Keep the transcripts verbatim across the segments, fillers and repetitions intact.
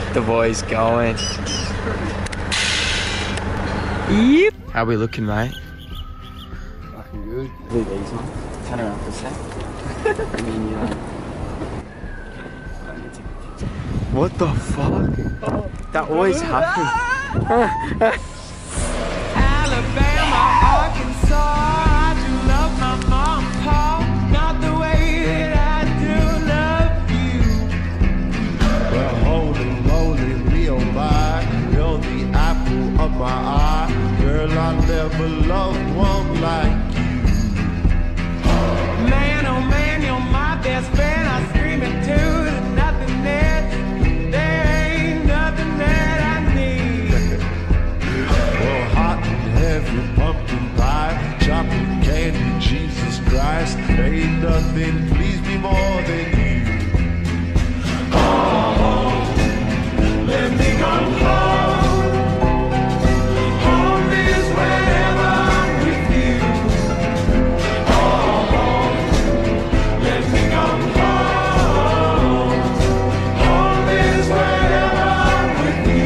The boys going. Yep. How we looking, mate? Fucking good. Look at these ones. Turn around for a sec. I mean, you know. What the fuck? That always happens. Alabama, Arkansas, I do love my mom, Paul, not the way that I do love you. Well, holy moly, Leo, my, you're the apple of my eye. Girl, I never loved one like you. Man, oh man, you're my best friend. I scream it too, there's nothing there. There ain't nothing that I need. Well, hot and heavy pumpkin pie, chocolate candy, Jesus Christ. Ain't nothing please me more than you. Oh, let me go home. Home is wherever I'm with you. Oh, let me go home. Home is wherever I'm with you.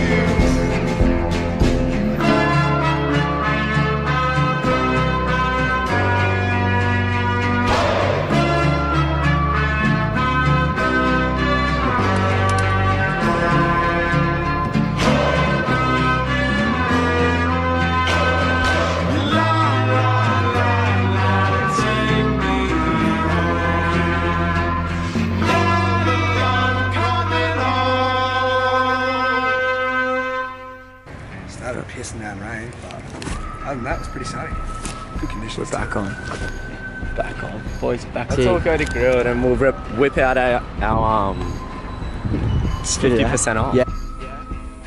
Started pissing down rain, but other than that, it was pretty sunny. Good conditions. We're back on. Back on. Boys, back Let's to all go to Grilled and we'll rip, whip out our, our um fifty percent off. Yeah.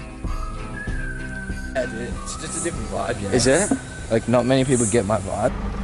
Yeah, dude. It's just a different vibe, yeah. Is it? Like, not many people get my vibe.